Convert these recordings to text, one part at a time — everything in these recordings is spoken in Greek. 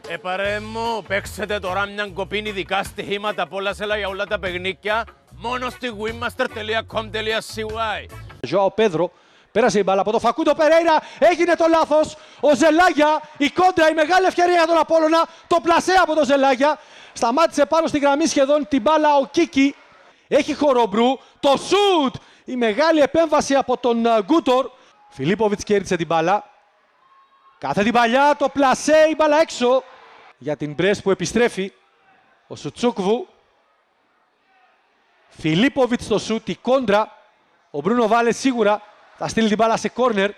Παρέμω, παίξετε τώρα μια κοπίνη ειδικά στοιχήματα από όλα σελά για όλα τα παιχνίκια μόνο στη winmaster.com.cy. Ζωάο Πέδρο, πέρασε η μπάλα από το Φακούντο Περέιρα, έγινε το λάθος. Ο Ζελάγια, η κόντρα, η μεγάλη ευκαιρία για τον Απόλλωνα, το πλασέ από τον Ζελάγια. Σταμάτησε πάνω στη γραμμή σχεδόν την μπάλα ο Κίκι. Έχει Χορομπρού, το σουτ, η μεγάλη επέμβαση από τον Γκούτορ. Φιλίποβιτς κέρδισε την μπάλα. Κάθε την παλιά, το πλασέ, η μπάλα έξω για την Μπρέστ που επιστρέφει. Ο Σουτσούκβου. Φιλίποβιτς το σουτ, η κόντρα. Ο Μπρούνο Βάλε σίγουρα θα στείλει την μπάλα σε κόρνερ.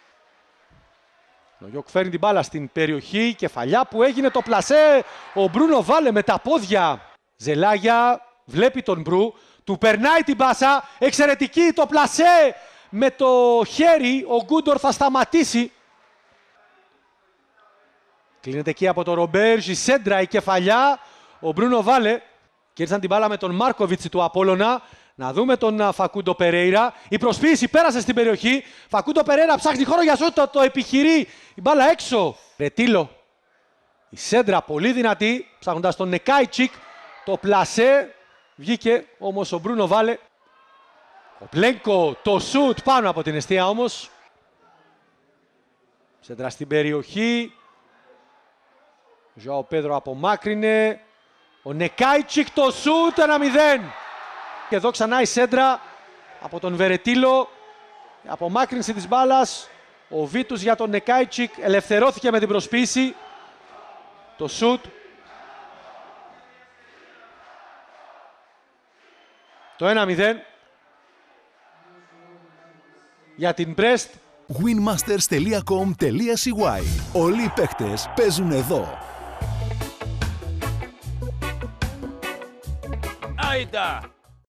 Ο Γιώκ φέρνει την μπάλα στην περιοχή. Κεφαλιά που έγινε το πλασέ. Ο Μπρούνο Βάλε με τα πόδια. Ζελάγια βλέπει τον Μπρου. Του περνάει την πάσα. Εξαιρετική το πλασέ. Με το χέρι ο Γκούντορ θα σταματήσει. Κλείνεται εκεί από τον Ρομπέρζ. Η σέντρα, η κεφαλιά. Ο Μπρούνο Βάλε. Κέρδισαν την μπάλα με τον Μάρκοβιτς του Απόλλωνα. Να δούμε τον Φακούντο Περέιρα. Η προσποίηση πέρασε στην περιοχή. Φακούντο Περέιρα ψάχνει χώρο για σούτ. Το επιχειρεί. Η μπάλα έξω. Ρετήλο. Η σέντρα πολύ δυνατή. Ψάχνοντας τον Νεκάιτσικ. Το πλασέ. Βγήκε όμως ο Μπρούνο Βάλε. Ο Πλένκο. Το σούτ πάνω από την εστία όμως. Σέντρα στην περιοχή. Ζωάο Πέδρο απομάκρυνε. Ο Νεκάιτσικ το σούτ 1-0. Και εδώ ξανά η σέντρα από τον Βερετήλο. Η απομάκρυνση της μπάλας. Ο Βίτους για τον Νεκάιτσικ ελευθερώθηκε με την προσποίηση. Το σούτ. Το 1-0 για την Μπρέστ. winmasters.com.cy. Όλοι οι παίκτες παίζουν εδώ. Άιντα!